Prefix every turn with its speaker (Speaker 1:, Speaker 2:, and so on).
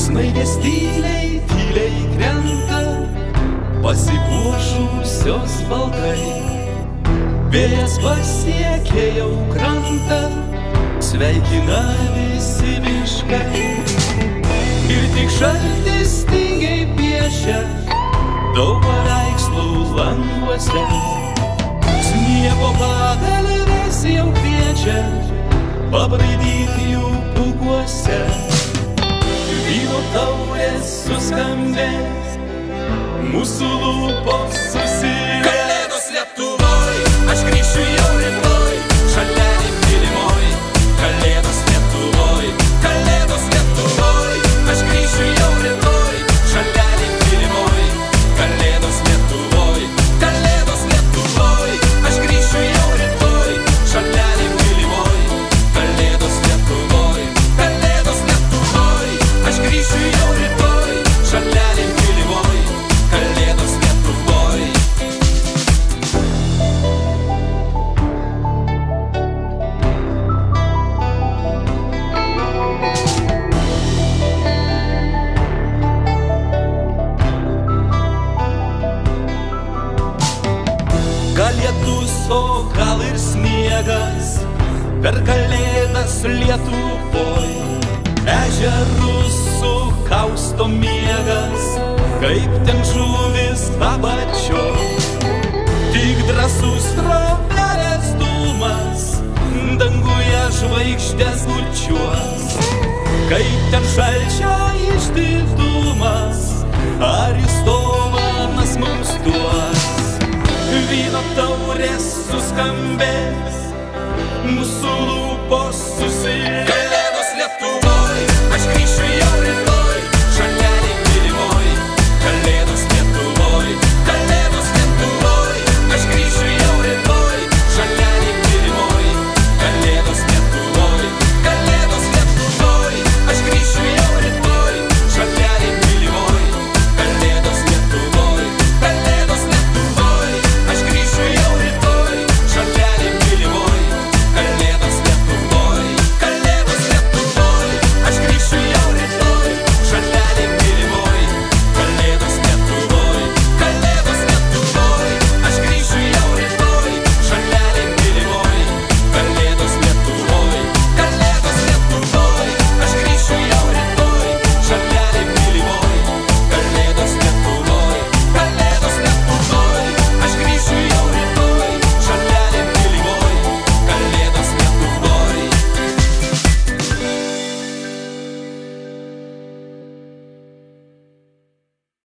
Speaker 1: Snaigės tyliai, tyliai krenta, pasipuošusios balkai. Vėjas pasiekė jau krantą, sveikina visi miškai. Ir tik šaltis tingiai piešia daug paveikslų languose. Sniego pagalvės jau kviečia pabraidyti jų pūkuose. Vyno taurės suskambės, mūsų lūpos susilies. Kalėdos Lietuvoj, aš grįšiu jau rytoj, šalelį mylimoj. Kalėdos Lietuvoj, Kalėdos Lietuvoj, aš grįšiu jau rytoj, šalelį mylimoj. Kalėdos Lietuvoj, Kalėdos Lietuvoj, aš grįšiu jau rytoj, šalelį mylimoj. Kalėdos Lietuvoj, Kalėdos Lietuvoj, aš grįšiu jau rytoj, šalelį mylimoj. Kalėdos Lietuvoj. Gal lietus, o gal ir sniegas, per Kalėdas Lietuvoj. Ežerus sukausto miegas, kaip ten žuvis apačioj. Tik drąsus trobelės dūmas, danguje žvaigždės bučiuos. Kaip ten šalčio išdidumas, ar jis dovanas mums duos. Vyno taurės suskambės, mūsų lūpos susilies. Kalėdos Lietuvoj.